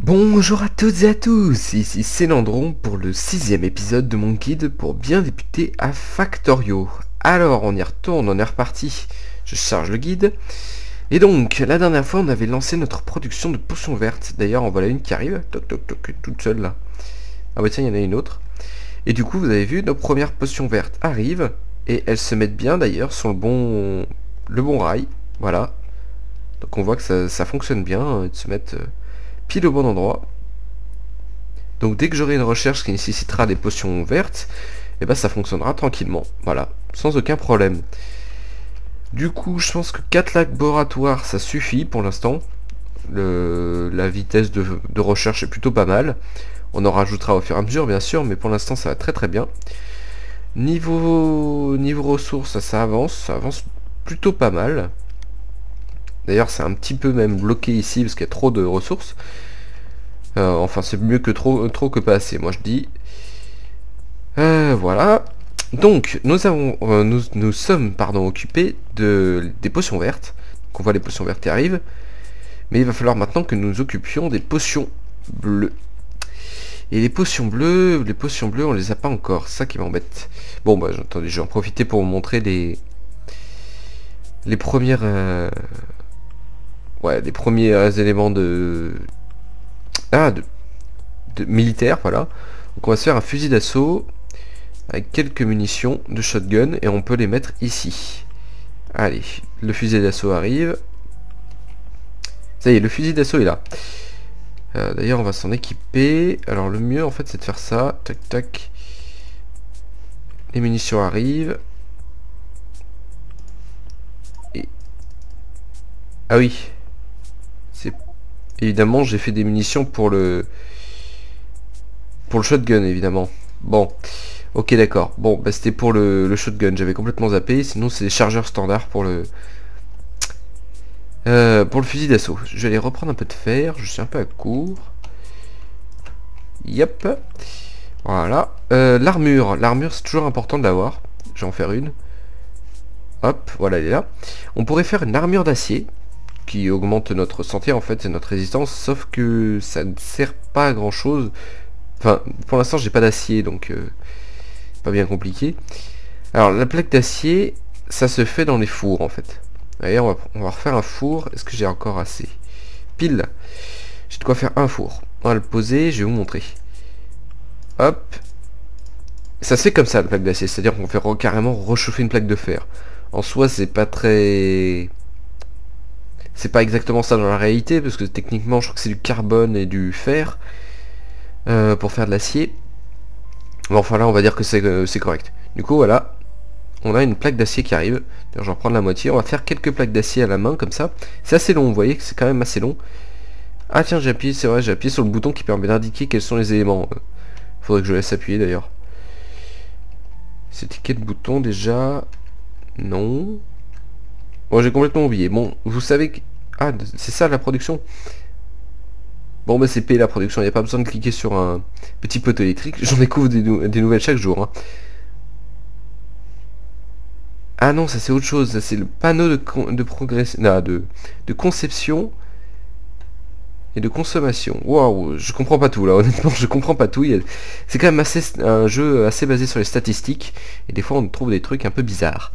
Bonjour à toutes et à tous, ici c'est Landron pour le 6e épisode de mon guide pour bien débuter à Factorio. Alors on y retourne, on est reparti, je charge le guide. Et donc, la dernière fois on avait lancé notre production de potions vertes, d'ailleurs en voilà une qui arrive, toc toc toc, toute seule là. Ah bah tiens, il y en a une autre. Et du coup vous avez vu, nos premières potions vertes arrivent, et elles se mettent bien d'ailleurs sur le bon rail, voilà. Donc on voit que ça fonctionne bien, de se mettre pile au bon endroit. Donc dès que j'aurai une recherche qui nécessitera des potions vertes, et ben ça fonctionnera tranquillement, voilà, sans aucun problème. Du coup, je pense que 4 laboratoires, ça suffit pour l'instant. La vitesse de recherche est plutôt pas mal. On en rajoutera au fur et à mesure, bien sûr, mais pour l'instant, ça va très très bien. Niveau ressources, ça avance plutôt pas mal. D'ailleurs, c'est un petit peu même bloqué ici, parce qu'il y a trop de ressources. Enfin, c'est mieux que trop que pas assez, moi je dis. Voilà. Donc, nous sommes occupés des potions vertes. Donc, on voit les potions vertes qui arrivent. Mais il va falloir maintenant que nous nous occupions des potions bleues. Et les potions bleues, on les a pas encore. C'est ça qui m'embête. Bon, bah, attendez, je vais en profiter pour vous montrer les premières... ouais, les premiers éléments de militaire, voilà. Donc on va se faire un fusil d'assaut avec quelques munitions de shotgun et on peut les mettre ici. Allez, le fusil d'assaut arrive. Ça y est, le fusil d'assaut est là. D'ailleurs, on va s'en équiper. Alors le mieux en fait c'est de faire ça. Tac tac. Les munitions arrivent. Et... ah oui. C'est... évidemment j'ai fait des munitions pour le shotgun évidemment. Bon, ok d'accord. Bon, bah c'était pour le shotgun, j'avais complètement zappé. Sinon c'est des chargeurs standards pour le fusil d'assaut. Je vais aller reprendre un peu de fer, je suis un peu à court. Yep. Voilà. L'armure c'est toujours important de l'avoir. Je vais en faire une. Hop, voilà, elle est là. On pourrait faire une armure d'acier qui augmente notre santé en fait et notre résistance, sauf que ça ne sert pas à grand chose. Enfin, pour l'instant j'ai pas d'acier, donc pas bien compliqué. Alors la plaque d'acier, ça se fait dans les fours en fait. D'ailleurs on va refaire un four. Est-ce que j'ai encore assez? Pile. J'ai de quoi faire un four. On va le poser, je vais vous montrer. Hop. Ça se fait comme ça la plaque d'acier, c'est-à-dire qu'on fait carrément réchauffer une plaque de fer. En soi c'est pas très... c'est pas exactement ça dans la réalité, parce que techniquement je crois que c'est du carbone et du fer pour faire de l'acier. Bon, enfin là on va dire que c'est correct. Du coup voilà, on a une plaque d'acier qui arrive. Je vais en prendre la moitié. On va faire quelques plaques d'acier à la main comme ça. C'est assez long, vous voyez que c'est quand même assez long. Ah tiens, j'ai appuyé, c'est vrai, j'ai appuyé sur le bouton qui permet d'indiquer quels sont les éléments. Faudrait que je laisse appuyer d'ailleurs. C'était quel bouton déjà? Non. Bon, j'ai complètement oublié. Bon, vous savez que... ah, c'est ça la production. Bon bah c'est payé la production, il n'y a pas besoin de cliquer sur un petit poteau électrique. J'en découvre des nouvelles chaque jour. Hein. Ah non, ça c'est autre chose, ça c'est le panneau de conception et de consommation. Waouh, je comprends pas tout là, honnêtement je comprends pas tout. C'est quand même un jeu assez basé sur les statistiques, et des fois on trouve des trucs un peu bizarres.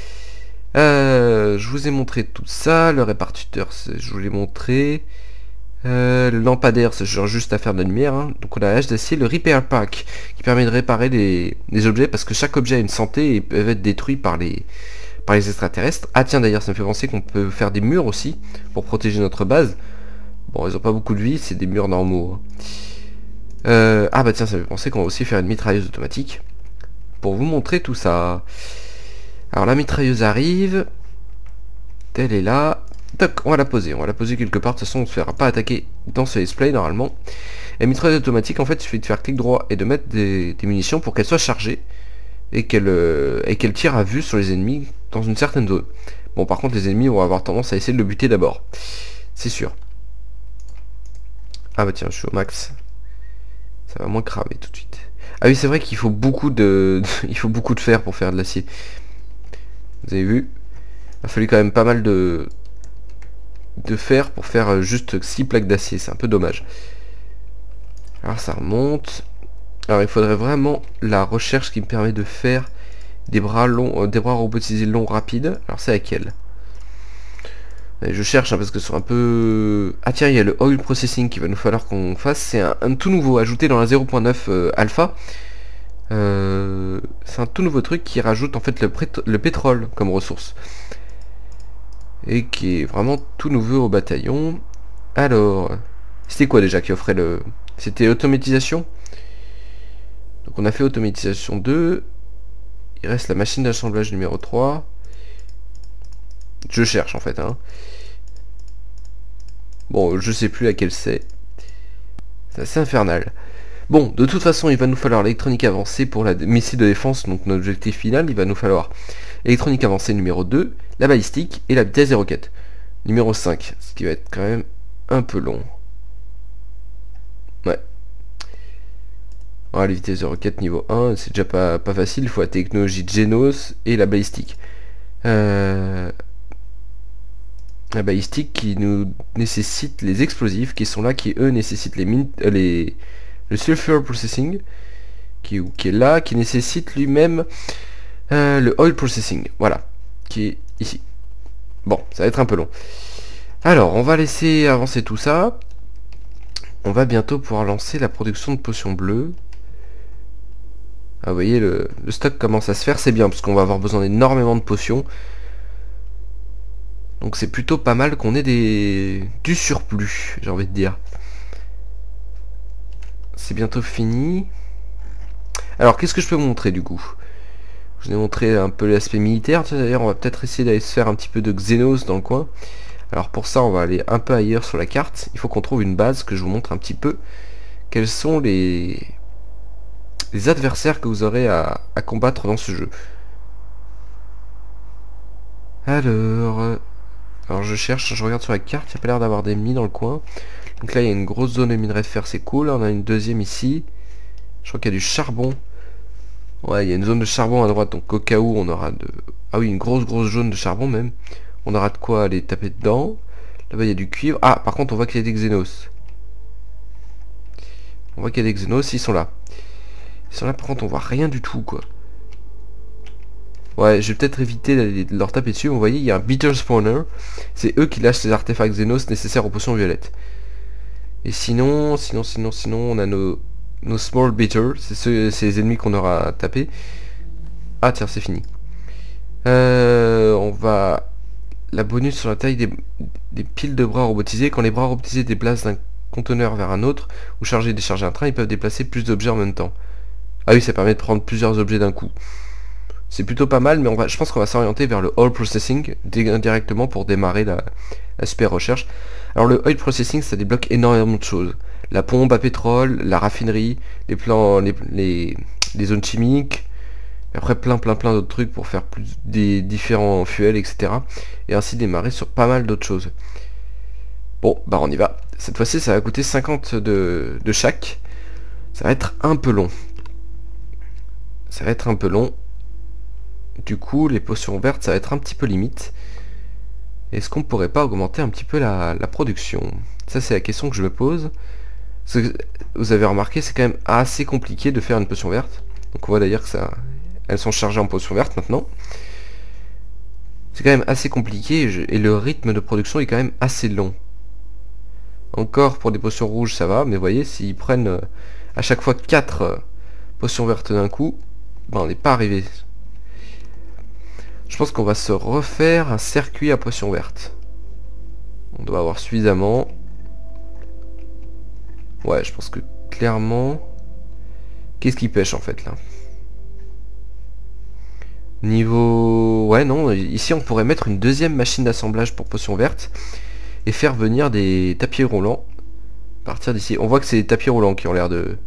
Je vous ai montré tout ça, le répartiteur, je vous l'ai montré. Le lampadaire, c'est genre juste à faire de la lumière. Hein. Donc on a la hache d'acier, le repair pack qui permet de réparer les objets, parce que chaque objet a une santé et peut être détruit par les extraterrestres. Ah tiens, d'ailleurs ça me fait penser qu'on peut faire des murs aussi pour protéger notre base. Bon, ils ont pas beaucoup de vie, c'est des murs normaux. Hein. Ah bah tiens, ça me fait penser qu'on va aussi faire une mitrailleuse automatique pour vous montrer tout ça. Alors la mitrailleuse arrive, elle est là. Toc, on va la poser quelque part. De toute façon on ne se fera pas attaquer dans ce display normalement. La mitrailleuse automatique, en fait, il suffit de faire clic droit et de mettre des munitions pour qu'elle soit chargée et qu'elle tire à vue sur les ennemis dans une certaine zone. Bon, par contre les ennemis vont avoir tendance à essayer de le buter d'abord, c'est sûr. Ah bah tiens, je suis au max, ça va moins cramer tout de suite. Ah oui, c'est vrai qu'il faut beaucoup de il faut beaucoup de fer pour faire de l'acier. Vous avez vu, il a fallu quand même pas mal de fer pour faire juste 6 plaques d'acier, c'est un peu dommage. Alors ça remonte. Alors il faudrait vraiment la recherche qui me permet de faire des bras longs, des bras robotisés longs rapides. Alors c'est laquelle? Je cherche parce que c'est un peu... Ah tiens, il y a le oil processing qu'il va nous falloir qu'on fasse. C'est un tout nouveau ajouté dans la 0.9 alpha. C'est un tout nouveau truc qui rajoute en fait le pétrole comme ressource. Et qui est vraiment tout nouveau au bataillon. Alors, c'était quoi déjà qui offrait le... C'était automatisation. Donc on a fait automatisation 2. Il reste la machine d'assemblage numéro 3. Je cherche en fait, hein. Bon, je sais plus laquelle c'est. C'est assez infernal. Bon, de toute façon, il va nous falloir l'électronique avancée pour la missile de défense, donc notre objectif final. Il va nous falloir l'électronique avancée numéro 2, la balistique et la vitesse des roquettes. Numéro 5, ce qui va être quand même un peu long. Ouais. Ouais, les vitesses de roquettes niveau 1, c'est déjà pas facile. Il faut la technologie de Genos et la balistique. La balistique qui nous nécessite les explosifs qui sont là, qui eux nécessitent le sulfur processing qui est là, qui nécessite lui-même le oil processing, voilà, qui est ici. Bon, ça va être un peu long. Alors, on va laisser avancer tout ça. On va bientôt pouvoir lancer la production de potions bleues. Ah, vous voyez, le stock commence à se faire, c'est bien, parce qu'on va avoir besoin d'énormément de potions. Donc c'est plutôt pas mal qu'on ait du surplus, j'ai envie de dire. C'est bientôt fini. Alors qu'est-ce que je peux vous montrer du coup? Je vous ai montré un peu l'aspect militaire. D'ailleurs on va peut-être essayer d'aller se faire un petit peu de Xenos dans le coin. Alors pour ça on va aller un peu ailleurs sur la carte. Il faut qu'on trouve une base, que je vous montre un petit peu quels sont les adversaires que vous aurez à combattre dans ce jeu. Alors je cherche, je regarde sur la carte, il n'y a pas l'air d'avoir d'ennemis dans le coin. Donc là il y a une grosse zone de minerai de fer, c'est cool. On a une deuxième ici. Je crois qu'il y a du charbon. Ouais, il y a une zone de charbon à droite, donc au cas où on aura de... Ah oui, une grosse zone de charbon même. On aura de quoi aller taper dedans. Là-bas il y a du cuivre. Ah, par contre on voit qu'il y a des xénos. On voit qu'il y a des xénos, ils sont là. Ils sont là, par contre on voit rien du tout quoi. Ouais, je vais peut-être éviter de leur taper dessus. Vous voyez, il y a un beater spawner. C'est eux qui lâchent les artefacts Xenos nécessaires aux potions violettes. Et sinon, on a nos small beaters. C'est les ennemis qu'on aura tapés. Ah tiens, c'est fini. On va... La bonus sur la taille des piles de bras robotisés. Quand les bras robotisés déplacent d'un conteneur vers un autre, ou charger et décharger un train, ils peuvent déplacer plus d'objets en même temps. Ah oui, ça permet de prendre plusieurs objets d'un coup. C'est plutôt pas mal, mais je pense qu'on va s'orienter vers le oil processing directement pour démarrer l'aspect recherche. Alors le oil processing, ça débloque énormément de choses. La pompe à pétrole, la raffinerie, les zones chimiques, et après plein d'autres trucs pour faire des différents fuels, etc. Et ainsi démarrer sur pas mal d'autres choses. Bon, bah on y va. Cette fois-ci, ça va coûter 50 de chaque. Ça va être un peu long. Ça va être un peu long. Du coup, les potions vertes, ça va être un petit peu limite. Est-ce qu'on pourrait pas augmenter un petit peu la production? Ça, c'est la question que je me pose. Parce que, vous avez remarqué, c'est quand même assez compliqué de faire une potion verte. Donc on voit d'ailleurs que ça... Elles sont chargées en potion verte maintenant. C'est quand même assez compliqué et le rythme de production est quand même assez long. Encore pour des potions rouges, ça va. Mais vous voyez, s'ils prennent à chaque fois 4 potions vertes d'un coup, ben, on n'est pas arrivé. Je pense qu'on va se refaire un circuit à potions vertes. On doit avoir suffisamment. Ouais, je pense que clairement... Qu'est-ce qui pêche en fait là? Niveau... Ouais, non, ici on pourrait mettre une deuxième machine d'assemblage pour potions vertes et faire venir des tapis roulants à partir d'ici. On voit que c'est des tapis roulants qui ont l'air de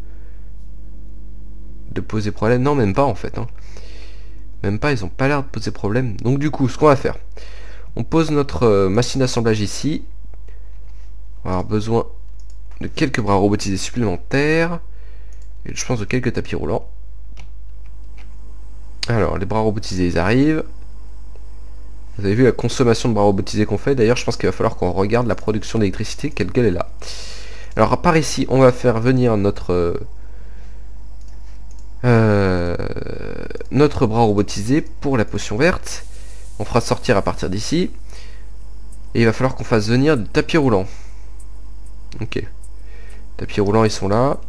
poser problème. Non, même pas en fait. Hein. Même pas, ils ont pas l'air de poser problème. Donc du coup, ce qu'on va faire, on pose notre machine d'assemblage ici. On va avoir besoin de quelques bras robotisés supplémentaires. Et je pense de quelques tapis roulants. Alors, les bras robotisés, ils arrivent. Vous avez vu la consommation de bras robotisés qu'on fait. D'ailleurs, je pense qu'il va falloir qu'on regarde la production d'électricité, quelle qu'elle est là. Alors par ici, on va faire venir notre bras robotisé pour la potion verte. On fera sortir à partir d'ici. Et il va falloir qu'on fasse venir des tapis roulants. Ok. Tapis roulants, ils sont là.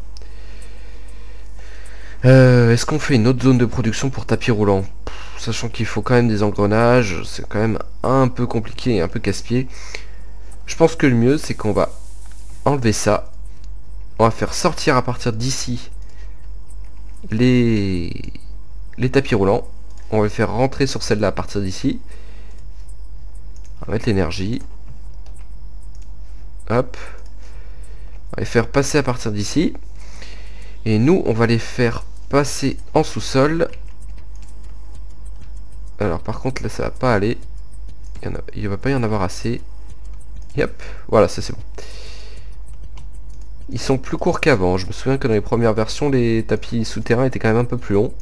Est-ce qu'on fait une autre zone de production pour tapis roulants? Sachant qu'il faut quand même des engrenages, c'est quand même un peu compliqué et un peu casse-pied. Je pense que le mieux, c'est qu'on va enlever ça. On va faire sortir à partir d'ici les tapis roulants. On va les faire rentrer sur celle-là à partir d'ici. On va mettre l'énergie. Hop. On va les faire passer à partir d'ici. Et nous, on va les faire passer en sous-sol. Alors par contre, là, ça va pas aller. Il va pas y en avoir assez. Yep. Voilà, ça c'est bon. Ils sont plus courts qu'avant. Je me souviens que dans les premières versions, les tapis souterrains étaient quand même un peu plus longs.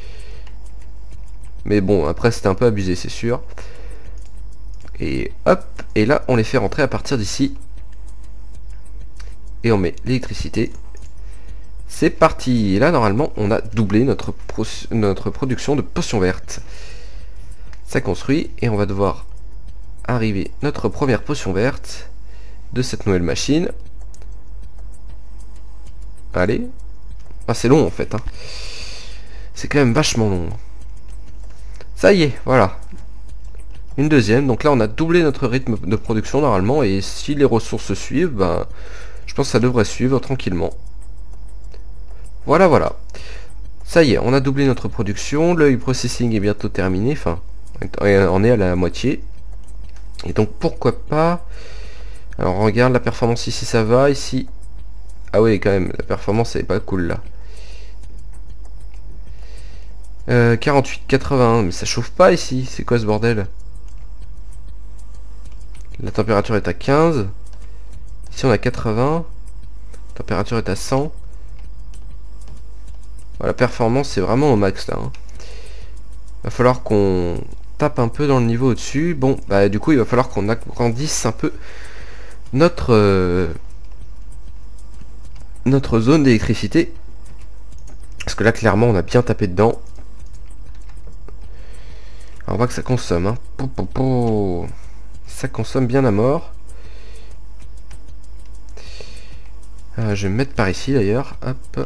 Mais bon, après c'était un peu abusé, c'est sûr. Et hop, et là on les fait rentrer à partir d'ici. Et on met l'électricité. C'est parti. Et là normalement on a doublé notre production de potions vertes. Ça construit et on va devoir arriver notre première potion verte de cette nouvelle machine. Allez. Ah c'est long en fait. Hein. C'est quand même vachement long. Ça y est, voilà. Une deuxième. Donc là on a doublé notre rythme de production normalement. Et si les ressources suivent, ben, je pense que ça devrait suivre tranquillement. Voilà, voilà. Ça y est, on a doublé notre production. Le processing est bientôt terminé. Enfin, on est à la moitié. Et donc pourquoi pas... Alors on regarde la performance ici, ça va. Ici... Ah oui, quand même, la performance elle est pas cool là. 48-81, mais ça chauffe pas ici. C'est quoi ce bordel? La température est à 15. Ici on a 80. La température est à 100. Voilà, la performance c'est vraiment au max là. Hein. Va falloir qu'on tape un peu dans le niveau au-dessus. Bon, bah du coup il va falloir qu'on agrandisse un peu notre zone d'électricité. Parce que là clairement on a bien tapé dedans. Alors, on voit que ça consomme. Hein. Ça consomme bien à mort. Je vais me mettre par ici d'ailleurs. Hop.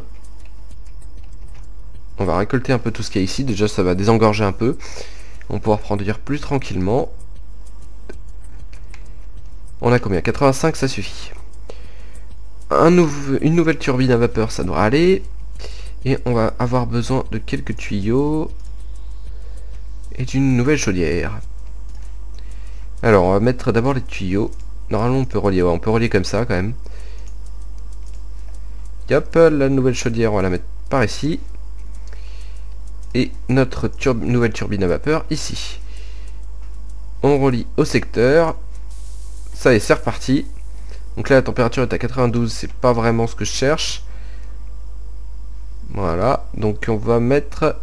On va récolter un peu tout ce qu'il y a ici. Déjà ça va désengorger un peu. On va pouvoir produire plus tranquillement. On a combien? 85, ça suffit. Une nouvelle turbine à vapeur, ça devrait aller. Et on va avoir besoin de quelques tuyaux. Et d'une nouvelle chaudière. Alors on va mettre d'abord les tuyaux. Normalement on peut relier, ouais, on peut relier comme ça quand même. Hop, la nouvelle chaudière on va la mettre par ici. Et notre nouvelle turbine à vapeur ici. On relie au secteur. Ça y est, c'est reparti. Donc là la température est à 92, c'est pas vraiment ce que je cherche. Voilà, donc on va mettre...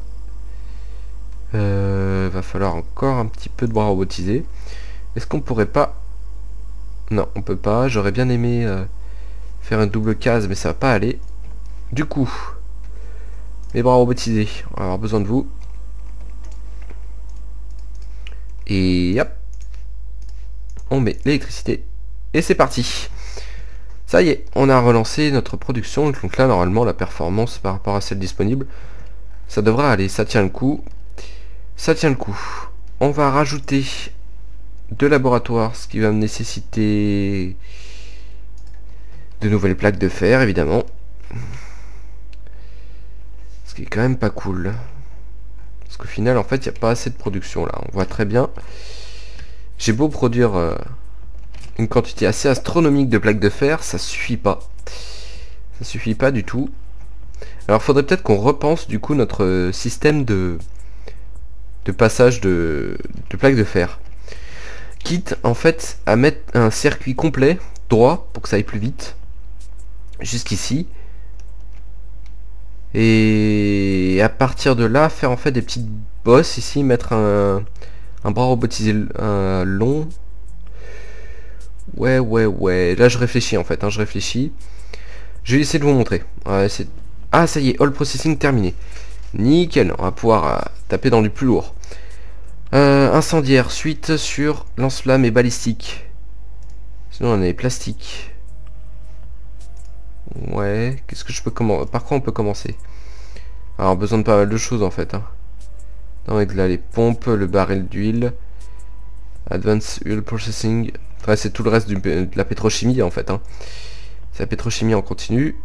va falloir encore un petit peu de bras robotisés. Est-ce qu'on pourrait pas... Non, on peut pas. J'aurais bien aimé faire une double case, mais ça va pas aller. Du coup, les bras robotisés, on va avoir besoin de vous. Et hop, on met l'électricité. Et c'est parti. Ça y est, on a relancé notre production. Donc là, normalement, la performance par rapport à celle disponible, ça devrait aller. Ça tient le coup. Ça tient le coup. On va rajouter de laboratoire, ce qui va me nécessiter de nouvelles plaques de fer, évidemment. Ce qui est quand même pas cool. Parce qu'au final, en fait, il n'y a pas assez de production, là. On voit très bien. J'ai beau produire une quantité assez astronomique de plaques de fer, ça suffit pas. Ça suffit pas du tout. Alors, faudrait peut-être qu'on repense, du coup, notre système de passage de plaques de fer. Quitte, en fait, à mettre un circuit complet, droit, pour que ça aille plus vite. Jusqu'ici. Et à partir de là, faire en fait des petites bosses ici, mettre un bras robotisé long. Ouais. Là, je réfléchis en fait, hein, je réfléchis. Je vais essayer de vous montrer. Ah, ça y est, all processing terminé. Nickel, on va pouvoir taper dans du plus lourd. Incendiaire, suite sur lance-flamme et balistique. Sinon on a les plastiques. Ouais, qu'est-ce que je peux commencer? Par quoi on peut commencer? Alors besoin de pas mal de choses en fait. Hein. Donc là les pompes, le baril d'huile. Advanced Oil Processing. Enfin, c'est tout le reste de la pétrochimie en fait. Hein. C'est la pétrochimie en continu.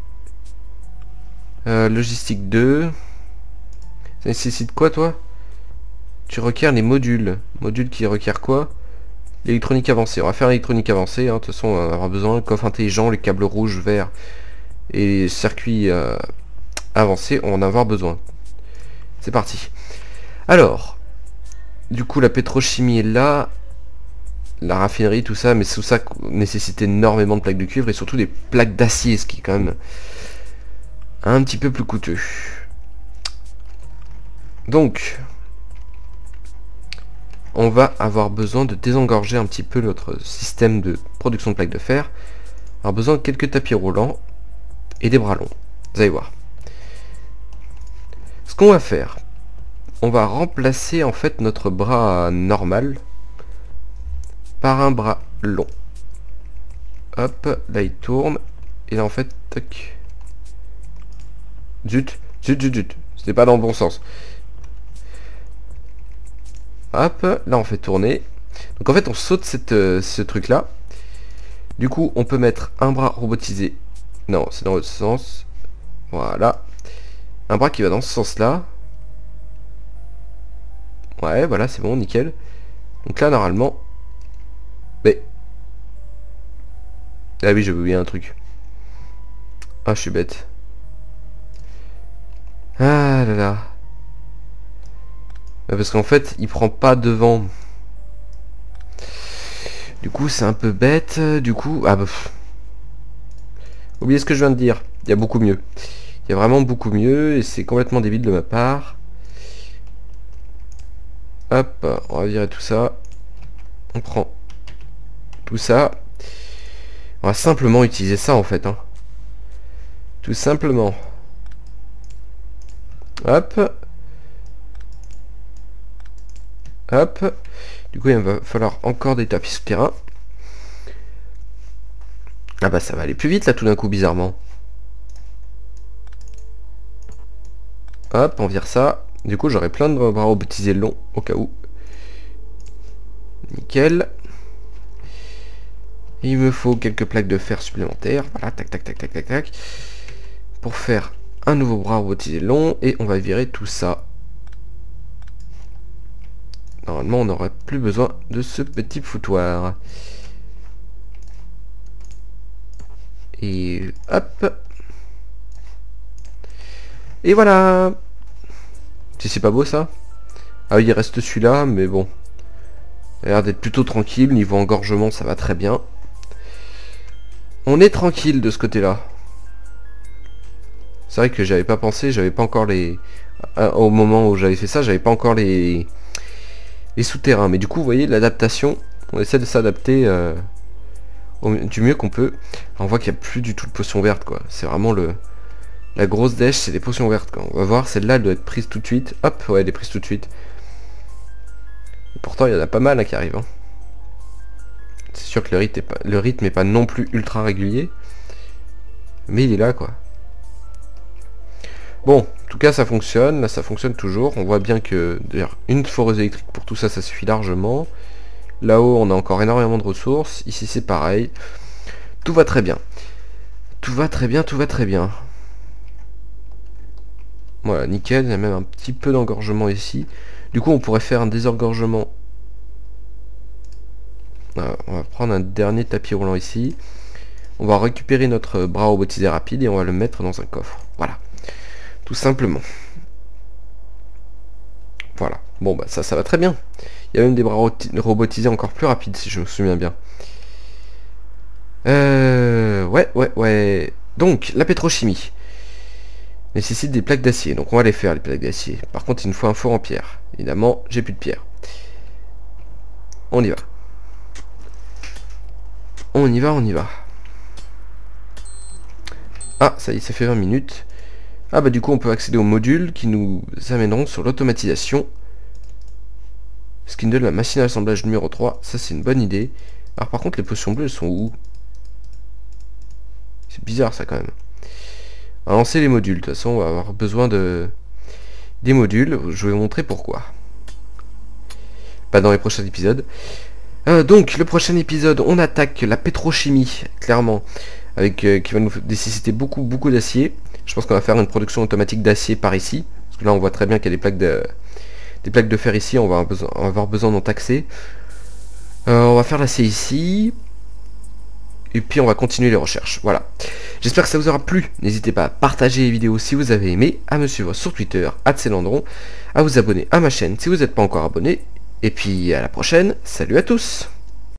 Logistique 2. Ça nécessite quoi toi? Tu requiers les modules. Modules qui requièrent quoi? L'électronique avancée. On va faire l'électronique avancée. Hein. De toute façon, on va avoir besoin. Le coffre intelligent, les câbles rouges, verts et les circuits avancés, on va en avoir besoin. C'est parti. Alors, du coup, la pétrochimie est là. La raffinerie, tout ça. Mais tout ça nécessite énormément de plaques de cuivre et surtout des plaques d'acier, ce qui est quand même un petit peu plus coûteux. Donc, on va avoir besoin de désengorger un petit peu notre système de production de plaques de fer. On va avoir besoin de quelques tapis roulants et des bras longs. Vous allez voir. Ce qu'on va faire, on va remplacer en fait notre bras normal par un bras long. Hop, là il tourne. Et là en fait, tac. Zut, zut, zut, zut. C'était pas dans le bon sens. Hop, là on fait tourner. Donc en fait on saute ce truc là. Du coup on peut mettre un bras robotisé. Non, c'est dans l'autre sens. Voilà. Un bras qui va dans ce sens là. Ouais, voilà, c'est bon, nickel. Donc là normalement. Mais. Ah oui, j'ai oublié un truc. Ah, je suis bête. Ah là là. Parce qu'en fait, il prend pas devant. Du coup, c'est un peu bête. Du coup, ah bah. Oubliez ce que je viens de dire. Il y a beaucoup mieux. Il y a vraiment beaucoup mieux et c'est complètement débile de ma part. Hop, on va virer tout ça. On prend tout ça. On va simplement utiliser ça en fait. Hein. Tout simplement. Hop. Hop. Du coup, il va falloir encore des tapis souterrains. Ah bah ça va aller plus vite là tout d'un coup, bizarrement. Hop, on vire ça. Du coup, j'aurai plein de bras robotisés longs au cas où. Nickel. Il me faut quelques plaques de fer supplémentaires. Voilà, tac, tac, tac, tac, tac, tac. Pour faire un nouveau bras robotisé long. Et on va virer tout ça. Normalement, on n'aurait plus besoin de ce petit foutoir. Et hop. Et voilà. Si c'est pas beau ça. Ah oui, il reste celui-là, mais bon. Il a l'air d'être plutôt tranquille. Niveau engorgement, ça va très bien. On est tranquille de ce côté-là. C'est vrai que j'avais pas pensé, j'avais pas encore les... Au moment où j'avais fait ça, j'avais pas encore les souterrains. Mais du coup, vous voyez, l'adaptation, on essaie de s'adapter du mieux qu'on peut. On voit qu'il n'y a plus du tout de potions vertes, quoi. C'est vraiment la grosse dèche, c'est des potions vertes, quoi. On va voir, celle-là, elle doit être prise tout de suite. Hop, ouais, elle est prise tout de suite. Et pourtant, il y en a pas mal là, qui arrivent. Hein. C'est sûr que le rythme est pas non plus ultra régulier. Mais il est là, quoi. Bon, en tout cas ça fonctionne, là ça fonctionne toujours. On voit bien que d'ailleurs une foreuse électrique pour tout ça, ça suffit largement. Là-haut on a encore énormément de ressources. Ici c'est pareil. Tout va très bien. Tout va très bien, tout va très bien. Voilà, nickel, il y a même un petit peu d'engorgement ici. Du coup on pourrait faire un désengorgement. Voilà, on va prendre un dernier tapis roulant ici. On va récupérer notre bras robotisé rapide et on va le mettre dans un coffre. Voilà. Tout simplement. Voilà. Bon bah ça va très bien. Il y a même des bras robotisés encore plus rapides si je me souviens bien. Ouais. Donc, la pétrochimie nécessite des plaques d'acier. Donc on va les faire les plaques d'acier. Par contre il nous faut un four en pierre. Évidemment, j'ai plus de pierre. On y va. On y va. Ah, ça y est, ça fait 20 minutes. Ah bah du coup on peut accéder aux modules qui nous amèneront sur l'automatisation. Ce qui nous donne la machine à assemblage numéro 3. Ça c'est une bonne idée. Alors par contre les potions bleues elles sont où? C'est bizarre ça quand même. On va lancer les modules. De toute façon on va avoir besoin des modules. Je vais vous montrer pourquoi. Pas dans les prochains épisodes. Donc le prochain épisode on attaque la pétrochimie. Clairement. Avec, qui va nous nécessiter beaucoup d'acier. Je pense qu'on va faire une production automatique d'acier par ici. Parce que là on voit très bien qu'il y a des plaques de fer ici. On va avoir besoin d'en taxer. On va faire l'acier ici. Et puis on va continuer les recherches. Voilà. J'espère que ça vous aura plu. N'hésitez pas à partager les vidéos si vous avez aimé. À me suivre sur Twitter, @celandron. À vous abonner à ma chaîne si vous n'êtes pas encore abonné. Et puis à la prochaine. Salut à tous.